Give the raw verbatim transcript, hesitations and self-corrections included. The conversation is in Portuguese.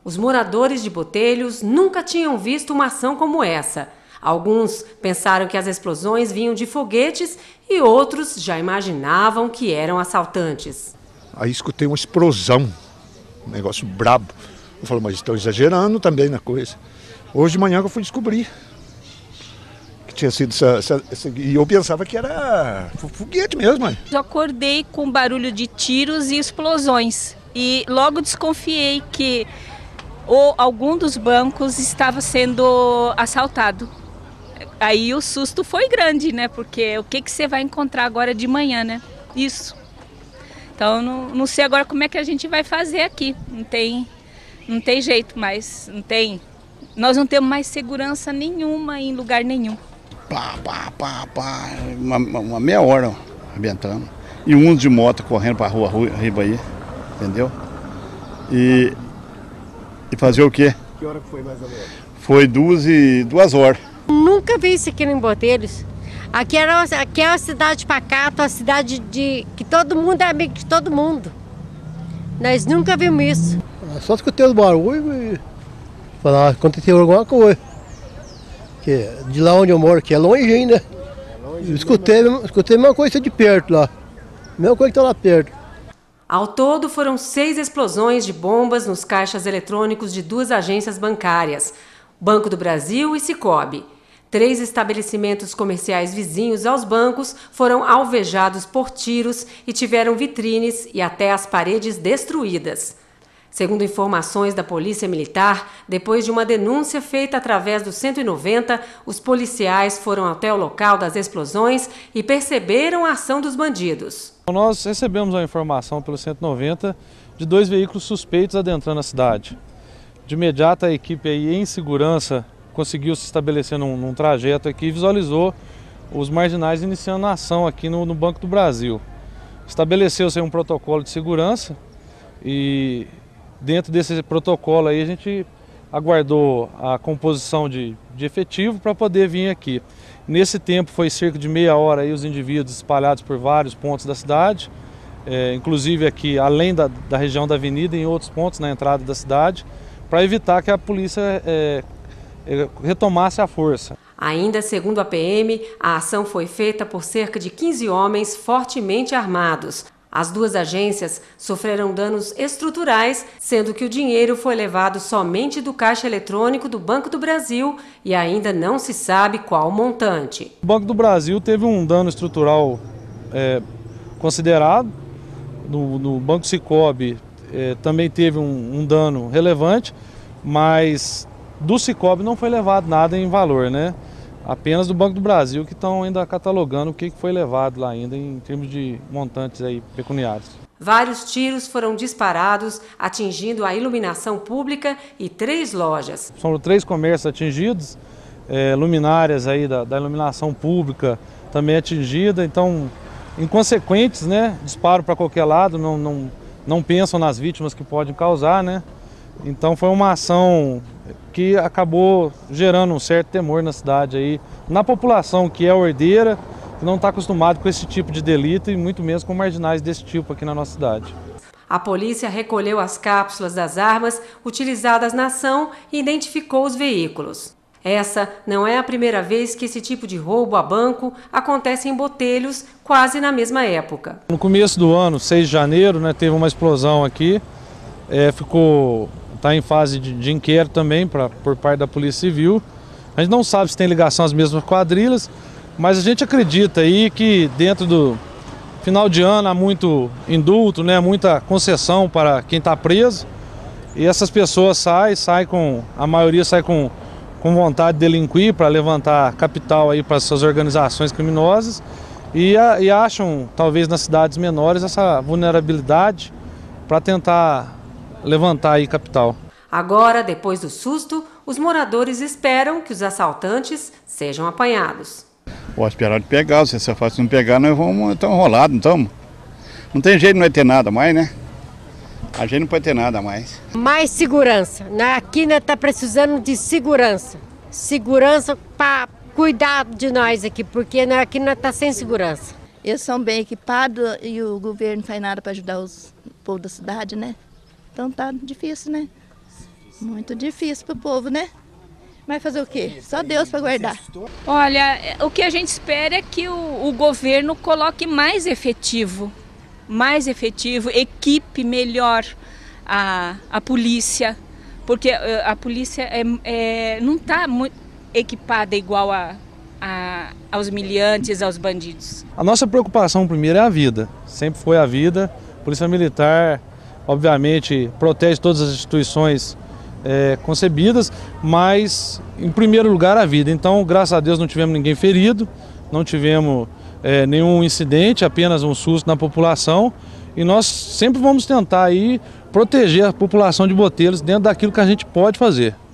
Os moradores de Botelhos nunca tinham visto uma ação como essa. Alguns pensaram que as explosões vinham de foguetes e outros já imaginavam que eram assaltantes. Aí escutei uma explosão, um negócio brabo. Eu falei, mas estão exagerando também na coisa. Hoje de manhã que eu fui descobrir que tinha sido essa, essa, essa... E eu pensava que era foguete mesmo. Mãe. Eu acordei com barulho de tiros e explosões. E logo desconfiei que ou algum dos bancos estava sendo assaltado. Aí o susto foi grande, né? Porque o que, que você vai encontrar agora de manhã, né? Isso. Então, não, não sei agora como é que a gente vai fazer aqui. Não tem, não tem jeito mais, não tem... Nós não temos mais segurança nenhuma em lugar nenhum. Pá, pá, pá, pá, uma, uma meia hora arrebentando. E um de moto correndo para a rua, rua riba aí, entendeu? E, e fazer o quê? Que hora que foi mais ou menos? Foi duas, e, duas horas. Nunca vi isso aqui em Botelhos. Aqui, era, aqui é uma cidade pacata, uma cidade de que todo mundo é amigo de todo mundo. Nós nunca vimos isso. Só escutei os barulhos e falar que aconteceu alguma coisa. Que de lá onde eu moro, que é longe ainda. É longe, eu escutei, escutei a mesma coisa de perto lá. A mesma coisa que está lá perto. Ao todo, foram seis explosões de bombas nos caixas eletrônicos de duas agências bancárias, Banco do Brasil e Sicoob. Três estabelecimentos comerciais vizinhos aos bancos foram alvejados por tiros e tiveram vitrines e até as paredes destruídas. Segundo informações da Polícia Militar, depois de uma denúncia feita através do cento e noventa, os policiais foram até o local das explosões e perceberam a ação dos bandidos. Nós recebemos a informação pelo cento e noventa de dois veículos suspeitos adentrando a cidade. De imediato, a equipe aí em segurança conseguiu se estabelecer num, num trajeto aqui e visualizou os marginais iniciando a ação aqui no, no Banco do Brasil. Estabeleceu-se um protocolo de segurança e dentro desse protocolo aí a gente aguardou a composição de, de efetivo para poder vir aqui. Nesse tempo foi cerca de meia hora aí os indivíduos espalhados por vários pontos da cidade, é, inclusive aqui além da, da região da avenida em outros pontos na entrada da cidade, para evitar que a polícia é, retomasse a força. Ainda segundo a P M, a ação foi feita por cerca de quinze homens fortemente armados. As duas agências sofreram danos estruturais, sendo que o dinheiro foi levado somente do caixa eletrônico do Banco do Brasil e ainda não se sabe qual montante. O Banco do Brasil teve um dano estrutural é, considerado, no, no Banco Sicoob é, também teve um, um dano relevante, mas do Sicoob não foi levado nada em valor, né? Apenas do Banco do Brasil que estão ainda catalogando o que foi levado lá ainda em termos de montantes aí pecuniários. Vários tiros foram disparados, atingindo a iluminação pública e três lojas. Foram três comércios atingidos, é, luminárias aí da, da iluminação pública também atingida, então inconsequentes, né? Disparo para qualquer lado, não, não, não pensam nas vítimas que podem causar, né? Então foi uma ação que acabou gerando um certo temor na cidade, aí, na população que é ordeira, que não está acostumado com esse tipo de delito e muito menos com marginais desse tipo aqui na nossa cidade. A polícia recolheu as cápsulas das armas utilizadas na ação e identificou os veículos. Essa não é a primeira vez que esse tipo de roubo a banco acontece em Botelhos, quase na mesma época. No começo do ano, seis de janeiro, né, teve uma explosão aqui, é, ficou... está em fase de, de inquérito também pra, por parte da Polícia Civil. A gente não sabe se tem ligação às mesmas quadrilhas, mas a gente acredita aí que dentro do final de ano há muito indulto, né, muita concessão para quem está preso. E essas pessoas saem, saem com, a maioria sai com, com vontade de delinquir para levantar capital aí para suas organizações criminosas e, a, e acham, talvez nas cidades menores, essa vulnerabilidade para tentar levantar aí capital. Agora, depois do susto, os moradores esperam que os assaltantes sejam apanhados. Pode esperar de pegar, se é fácil não pegar, nós vamos estar enrolados, não estamos? Não tem jeito de não ter nada mais, né? A gente não pode ter nada mais. Mais segurança. Aqui nós está precisando de segurança. Segurança para cuidar de nós aqui, porque aqui nós está sem segurança. Eles são bem equipados e o governo não faz nada para ajudar os, o povo da cidade, né? Então tá difícil, né? Muito difícil para o povo, né? Mas fazer o quê? Só Deus para guardar. Olha, o que a gente espera é que o, o governo coloque mais efetivo, mais efetivo, equipe melhor a, a polícia, porque a polícia é, é, não está equipada igual a, a, aos miliantes, aos bandidos. A nossa preocupação primeiro é a vida, sempre foi a vida. A Polícia Militar, obviamente, protege todas as instituições É, concebidas, mas em primeiro lugar a vida. Então, graças a Deus, não tivemos ninguém ferido, não tivemos é, nenhum incidente, apenas um susto na população, e nós sempre vamos tentar aí proteger a população de Botelhos dentro daquilo que a gente pode fazer.